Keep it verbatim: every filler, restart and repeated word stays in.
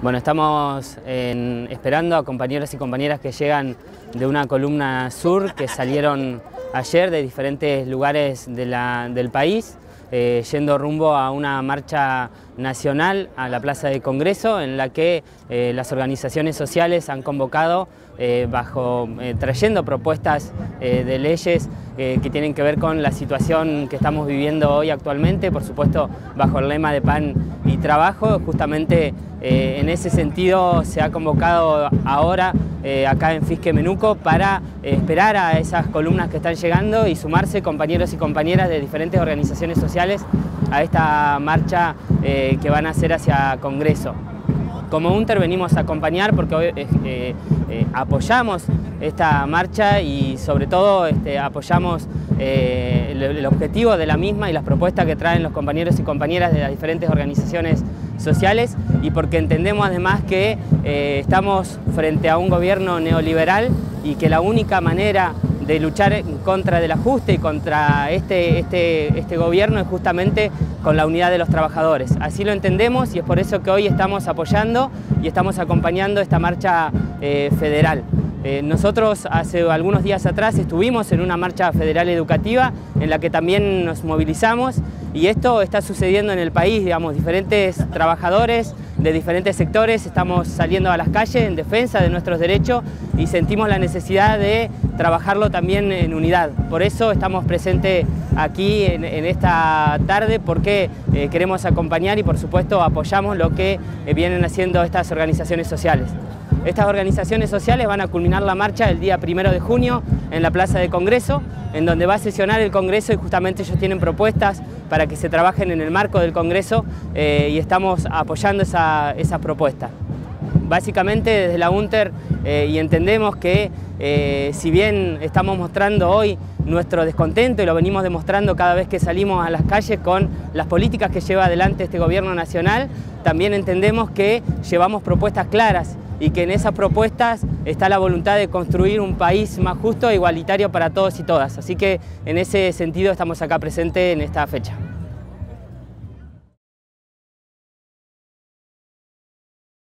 Bueno, estamos en, esperando a compañeros y compañeras que llegan de una columna sur que salieron ayer de diferentes lugares de la, del país, eh, yendo rumbo a una marcha nacional a la Plaza de Congreso, en la que eh, las organizaciones sociales han convocado eh, bajo, eh, trayendo propuestas eh, de leyes eh, que tienen que ver con la situación que estamos viviendo hoy actualmente, por supuesto bajo el lema de pan y trabajo. Justamente eh, en ese sentido se ha convocado ahora eh, acá en Fisque Menuco para eh, esperar a esas columnas que están llegando y sumarse compañeros y compañeras de diferentes organizaciones sociales a esta marcha eh, que van a hacer hacia Congreso. Como UNTER venimos a acompañar porque hoy eh, eh, apoyamos esta marcha y sobre todo este, apoyamos eh, el, el objetivo de la misma y las propuestas que traen los compañeros y compañeras de las diferentes organizaciones sociales, y porque entendemos además que eh, estamos frente a un gobierno neoliberal y que la única manera de luchar en contra del ajuste y contra este, este, este gobierno es justamente con la unidad de los trabajadores. Así lo entendemos y es por eso que hoy estamos apoyando y estamos acompañando esta marcha eh, federal. Eh, nosotros hace algunos días atrás estuvimos en una marcha federal educativa en la que también nos movilizamos, y esto está sucediendo en el país, digamos, diferentes trabajadores de diferentes sectores estamos saliendo a las calles en defensa de nuestros derechos y sentimos la necesidad de trabajarlo también en unidad. Por eso estamos presentes aquí en, en esta tarde, porque eh, queremos acompañar y por supuesto apoyamos lo que eh, vienen haciendo estas organizaciones sociales. Estas organizaciones sociales van a culminar la marcha el día primero de junio en la Plaza de Congreso, en donde va a sesionar el Congreso, y justamente ellos tienen propuestas para que se trabajen en el marco del Congreso eh, y estamos apoyando esa, esa propuesta. Básicamente desde la UNTER eh, y entendemos que eh, si bien estamos mostrando hoy nuestro descontento y lo venimos demostrando cada vez que salimos a las calles con las políticas que lleva adelante este gobierno nacional, también entendemos que llevamos propuestas claras y que en esas propuestas está la voluntad de construir un país más justo e igualitario para todos y todas. Así que en ese sentido estamos acá presentes en esta fecha.